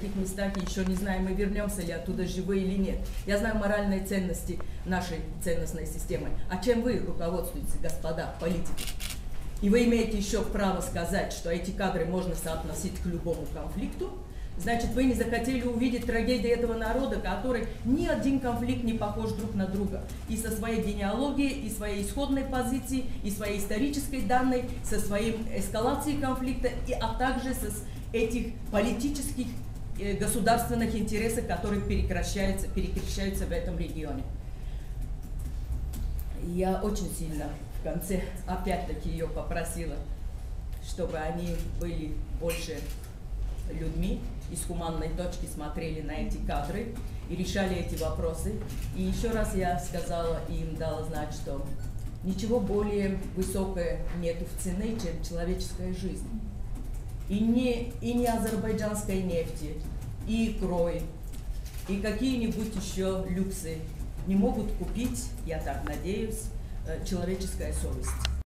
этих местах и еще не знаем, мы вернемся ли оттуда живые или нет. Я знаю моральные ценности нашей ценностной системы. А чем вы руководствуетесь, господа политики? И вы имеете еще право сказать, что эти кадры можно соотносить к любому конфликту. Значит, вы не захотели увидеть трагедию этого народа, который ни один конфликт не похож друг на друга. И со своей генеалогией, и своей исходной позиции, и своей исторической данной, со своей эскалацией конфликта, а также со этих политических государственных интересов, которые перекращаются в этом регионе. Я очень сильно в конце опять-таки ее попросила, чтобы они были больше людьми и с гуманной точки смотрели на эти кадры и решали эти вопросы. И еще раз я сказала им, дала знать, что ничего более высокое нету в цене, чем человеческая жизнь. И не азербайджанской нефти, и икрой, и какие-нибудь еще люксы не могут купить, я так надеюсь, человеческая совесть.